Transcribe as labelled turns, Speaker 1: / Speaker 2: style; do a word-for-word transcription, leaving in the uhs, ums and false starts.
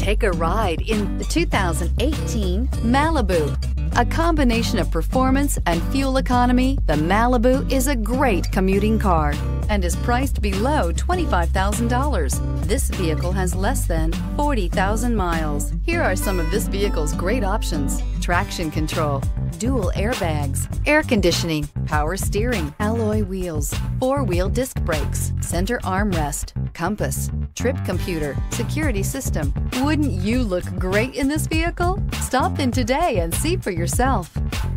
Speaker 1: Take a ride in the two thousand eighteen Malibu. A combination of performance and fuel economy, the Malibu is a great commuting car and is priced below twenty-five thousand dollars. This vehicle has less than forty thousand miles. Here are some of this vehicle's great options: traction control, dual airbags, air conditioning, power steering, alloy wheels, four-wheel disc brakes, center armrest, compass, trip computer, security system. Wouldn't you look great in this vehicle? Stop in today and see for yourself.